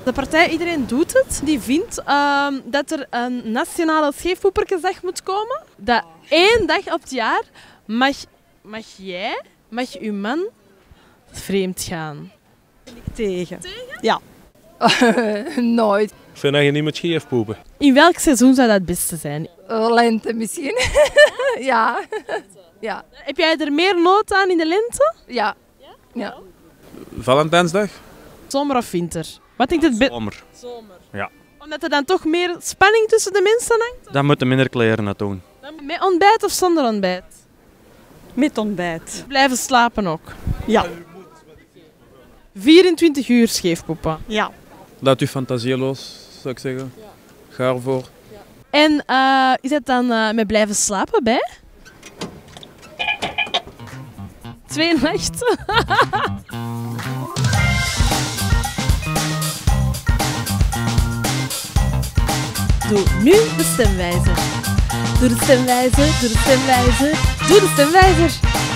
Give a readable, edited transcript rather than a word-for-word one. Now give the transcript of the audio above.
De partij Iedereen Doet Het, die vindt dat er een nationale scheefpoepertjesdag moet komen. Dat 1 dag op het jaar mag uw man vreemd gaan. Tegen. Ja. Nooit. Ik vind dat je niet moet scheefpoepen. In welk seizoen zou dat het beste zijn? Lente misschien. Ja. Ja. Heb jij er meer nood aan in de lente? Ja. Ja. Valentijnsdag? Zomer of winter? Wat denkt het Zomer. Zomer. Ja. Omdat er dan toch meer spanning tussen de mensen hangt? Dan moeten minder kleren naartoe doen. Met ontbijt of zonder ontbijt? Met ontbijt. Blijven slapen ook. Ja. 24 uur scheefpoepen. Ja. Laat uw fantasie los, zou ik zeggen. Ga ervoor. En is het dan met blijven slapen bij? 2 nachten. Doe nu de stemwijzer. Doe de stemwijzer, doe de stemwijzer, doe de stemwijzer.